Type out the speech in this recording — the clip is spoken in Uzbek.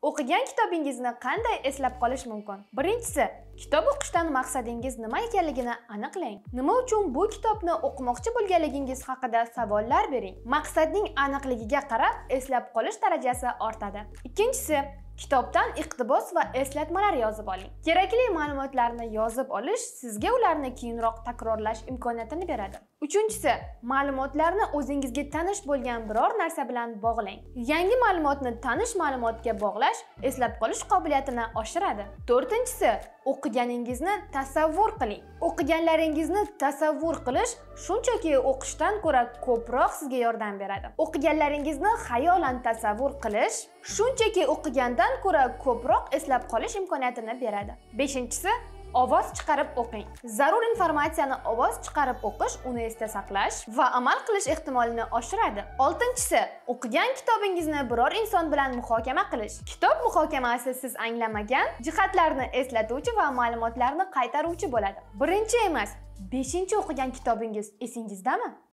O'qigan kitobingizni qanday eslab qolish mumkin? Birinchisi, kitob o'qishdan maqsadingiz nima ekanligini aniqlang. Nima uchun bu kitobni o'qimoqchi bo'lganligingiz haqida savollar bering. Maqsadning aniqligiga qarab eslab qolish darajasi ortadi. Ikkinchisi, kitobdan iqtibos va eslatmalar yozib oling. Kerakli ma'lumotlarni yozib olish sizga ularni keyinroq takrorlash imkoniyatini beradi. Uchinchisi, ma'lumotlarni o'zingizga tanish bo'lgan biror narsa bilan bog'lang. Yangi ma'lumotni tanish ma'lumotga bog'lash eslab qolish qobiliyatini oshiradi. To'rtinchisi, o'qiganingizni tasavvur qiling. O'qiganlaringizni tasavvur qilish shunchaki o'qishdan ko'ra ko'proq sizga yordam beradi. O'qiganlaringizni xayolan tasavvur qilish shunchaki o'qigandan ko'ra ko'proq eslab qolish imkoniyatini beradi. Beshinchisi, ovoz chiqarib o'qing. Zarur informatsiyani ovoz chiqarib o'qish uni esda saqlash va amal qilish ehtimolini oshiradi. Oltinchisi, o'qigan kitobingizni biror inson bilan muhokama qilish. Kitob muhokamasi siz anglamagan jihatlarni eslatuvchi va ma'lumotlarni qaytaruvchi bo'ladi. Birinchi emas, 5-o'qigan kitobingiz esingizdami?